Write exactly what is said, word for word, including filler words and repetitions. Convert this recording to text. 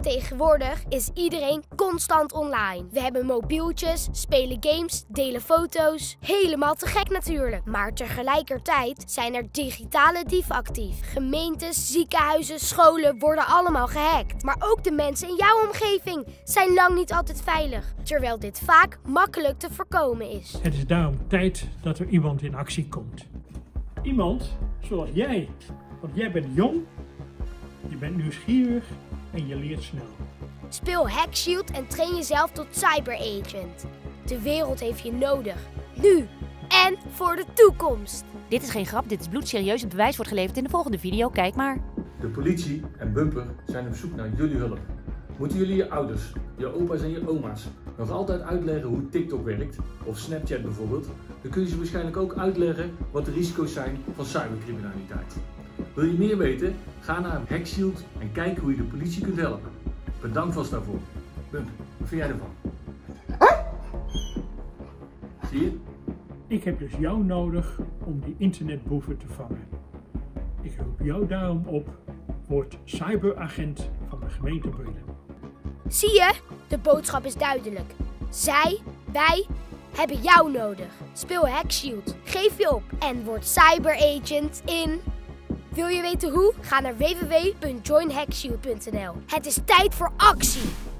Tegenwoordig is iedereen constant online. We hebben mobieltjes, spelen games, delen foto's. Helemaal te gek natuurlijk. Maar tegelijkertijd zijn er digitale dieven actief. Gemeentes, ziekenhuizen, scholen worden allemaal gehackt. Maar ook de mensen in jouw omgeving zijn lang niet altijd veilig. Terwijl dit vaak makkelijk te voorkomen is. Het is daarom tijd dat er iemand in actie komt. Iemand zoals jij. Want jij bent jong, je bent nieuwsgierig en je leert snel. Speel HackShield en train jezelf tot cyberagent. De wereld heeft je nodig. Nu en voor de toekomst. Dit is geen grap, dit is bloedserieus. Het bewijs wordt geleverd in de volgende video. Kijk maar. De politie en Bumper zijn op zoek naar jullie hulp. Moeten jullie je ouders, je opa's en je oma's nog altijd uitleggen hoe TikTok werkt, of Snapchat bijvoorbeeld, dan kun je ze waarschijnlijk ook uitleggen wat de risico's zijn van cybercriminaliteit. Wil je meer weten? Ga naar HackShield en kijk hoe je de politie kunt helpen. Bedankt vast daarvoor. Bumper, wat vind jij ervan? Zie je? Ik heb dus jou nodig om die internetboeven te vangen. Ik roep jou daarom op, word cyberagent van de gemeente Breda. Zie je? De boodschap is duidelijk. Zij, wij, hebben jou nodig. Speel HackShield, geef je op en word cyberagent in... Wil je weten hoe? Ga naar w w w punt join hackshield punt n l. Het is tijd voor actie!